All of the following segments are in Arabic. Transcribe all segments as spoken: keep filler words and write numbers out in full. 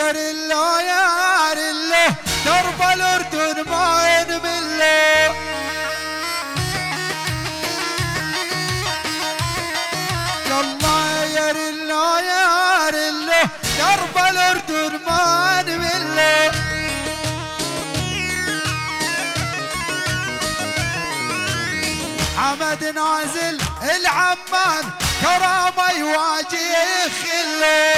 رلا يا رلا درب الأردن ما ينمله. يلا يا رلا يا رلا درب الأردن ما ينمله. حمد نازل العمان كرامة يواجه خله.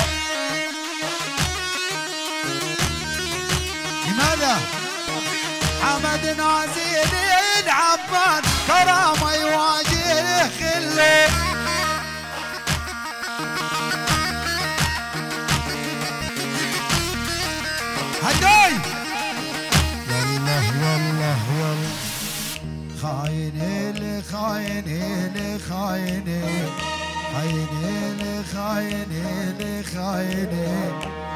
لماذا؟ حمد نازل العمان كرامة يواجه خله. هداي يلا يلا يلا خايني لي خايني لي خايني خايني لي خايني لي خايني.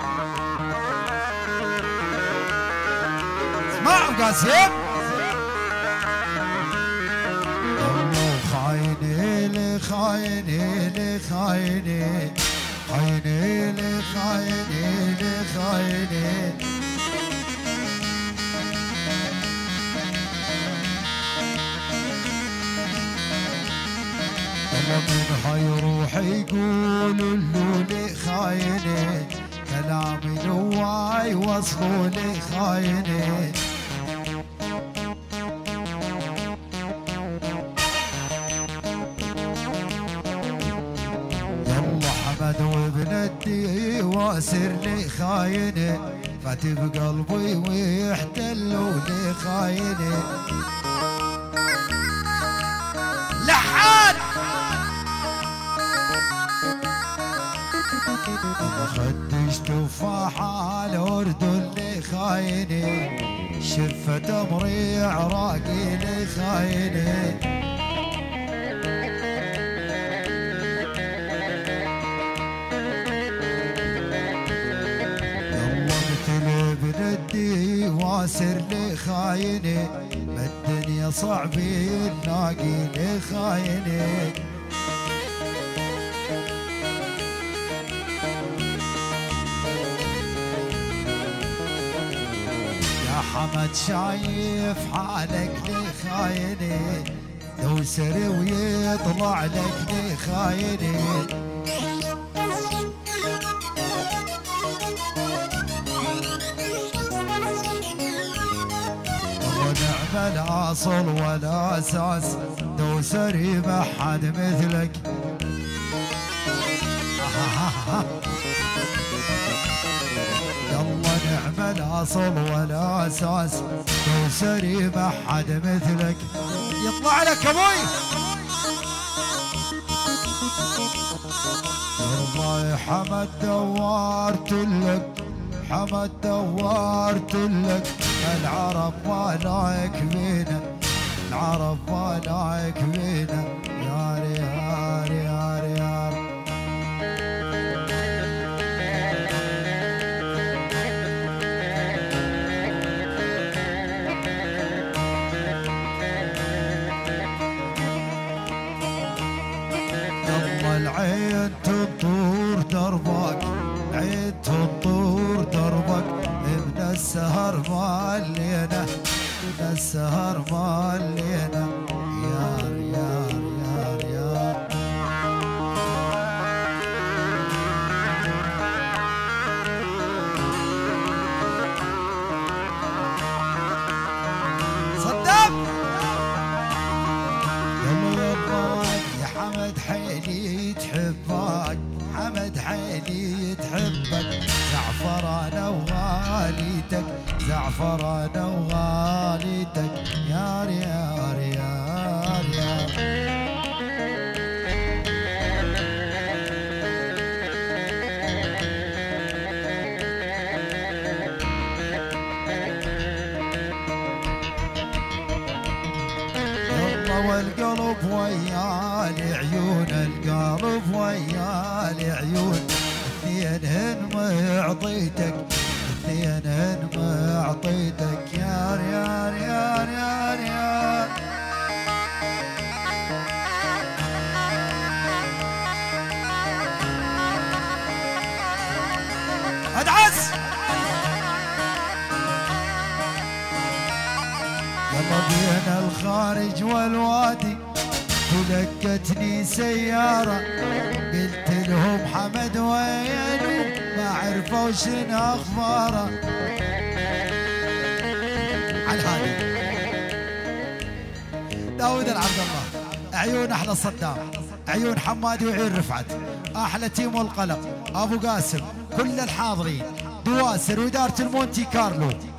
اسمعوا قاسم والله خايني لي خايني لي خايني خايني لي خايني لي خايني. من حيروح يقولوا له لي خايني كلامي نواي وصلوا لي خايني. يلا حمد وابن الدي واسر لي خايني فاتي بقلبي ويحتلوا لي خايني. لحان خدش تفاحة الأردن لي خايني شفة أمري عراقي لي خايني. يلا مثل ابن الدي واسر لي خايني الدنيا صعبي الناقي لي خايني. حمد شايف حالك لي خايني دوسري ويطلع لك لي خايني. ونعم الاصل والاساس دوسري ما حد مثلك. يلا نعم الاصل والاساس دوسري ما حد مثلك. يطلع لك ابوي والله حمد دورت لك حمد دورت لك العرب ما لايك بينا العرب ما لايك بينا. يا ريال يا ريال العين تطور دربك العين تطور دربك من السهر مالينا من السهر مالينا. يار يار يار يار صدق يلا يلا يا حمد حيلي تحبك حمد حيلي تحبك زعفرانة وغاليتك زعفرانة وغاليتك. يار يار يار يار يلا والقلب ويالي عيون القلب ويالي عيون اثنينهن معطيتك اثنينهن معطيتك. يار يار يار يار يار ادعس الخارج والوادي تلقتني سيارة قلت لهم حمد وينه ما عرفوا شنو اخباره. على الهادي داود العبد الله، عيون احلى صدام، عيون حمادي وعيون رفعت، احلى تيم والقلم، ابو قاسم، كل الحاضرين، دواسر واداره المونتي كارلو.